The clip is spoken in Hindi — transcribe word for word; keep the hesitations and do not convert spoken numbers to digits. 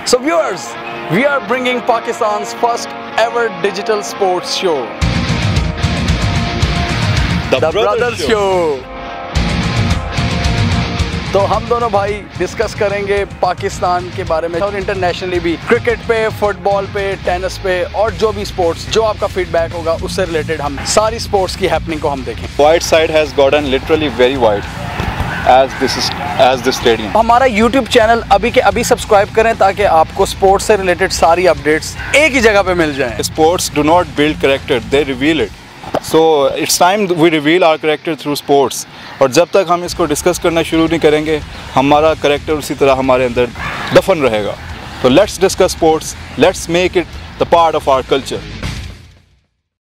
So viewers, we are bringing Pakistan's first ever digital sports show, The, The Brothers, Brothers Show. Show. तो हम दोनों भाई डिस्कस करेंगे पाकिस्तान के बारे में और इंटरनेशनली भी, क्रिकेट पे, फुटबॉल पे, टेनिस पे और जो भी स्पोर्ट्स, जो आपका फीडबैक होगा उससे रिलेटेड हम सारी स्पोर्ट्स की हैपनिंग को हम देखें। White side has gotten literally very wide as this is as this stadium. हमारा यूट्यूब चैनल अभी के अभी सब्सक्राइब करें ताकि आपको स्पोर्ट्स से रिलेटेड सारी अपडेट्स एक ही जगह पे मिल जाएं। Sports do not build character, they reveal it. So it's time we reveal our character through sports. और जब तक हम इसको डिस्कस करना शुरू नहीं करेंगे, हमारा करेक्टर उसी तरह हमारे अंदर दफन रहेगा। तो let's discuss sports, let's make it the part of our culture.